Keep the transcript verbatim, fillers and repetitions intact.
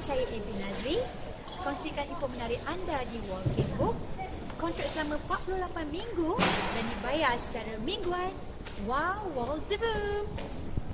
saya Ebi Nazri. Kongsikan info menarik anda di wall Facebook. Kontrak selama empat puluh lapan minggu dan dibayar secara mingguan. Wow, wall the boom!